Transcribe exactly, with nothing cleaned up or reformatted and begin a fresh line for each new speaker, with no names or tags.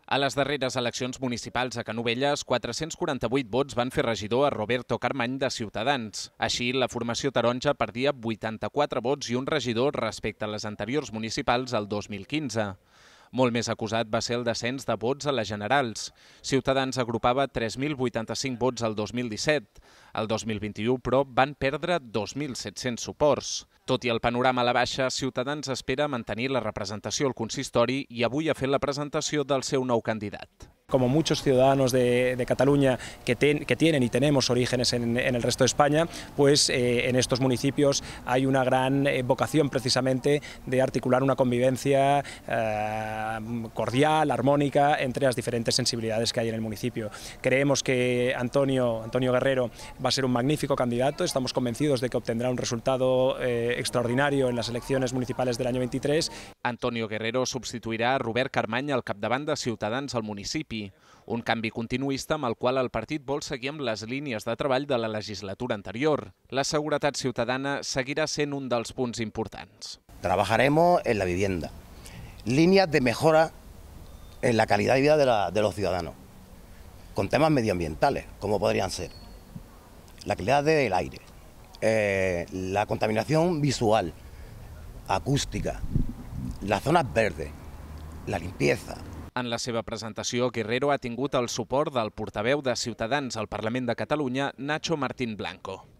A les darreres eleccions municipals a Canovelles, quatre-cents quaranta-vuit vots van fer regidor a Roberto Carmany de Ciutadans. Així, la formació taronja perdia vuitanta-quatre vots i un regidor respecte a les anteriors municipals al dos mil quinze. Molt més acusat va ser el descens de vots a les generals. Ciutadans agrupava tres mil vuitanta-cinc vots al dos mil disset. El dos mil vint-i-u, però, van perdre dos mil set-cents suports. Tot i el panorama a la baixa, Ciutadans espera mantenir la representació al consistori i avui ha fet la presentació del seu nou candidat.
Como muchos ciudadanos de, de Cataluña que, ten, que tienen y tenemos orígenes en, en el resto de España, pues eh, en estos municipios hay una gran eh, vocación precisamente de articular una convivencia eh, cordial, armónica entre las diferentes sensibilidades que hay en el municipio. Creemos que Antonio, Antonio Guerrero va a ser un magnífico candidato, estamos convencidos de que obtendrá un resultado eh, extraordinario en las elecciones municipales del año veintitrés.
Antonio Guerrero substituirà a Robert Carmany al capdavant de Ciutadans al municipi. Un canvi continuista amb el qual el partit vol seguir amb les línies de treball de la legislatura anterior. La seguretat ciutadana seguirà sent un dels punts importants.
Trabajaremos en la vivienda, líneas de mejora en la calidad de vida de, la, de los ciudadanos, con temas medioambientales, como podrían ser la calidad del aire, eh, la contaminación visual, acústica, las zonas verdes, la limpieza.
En la seva presentació, Guerrero ha tingut el suport del portaveu de Ciutadans al Parlament de Catalunya, Nacho Martín Blanco.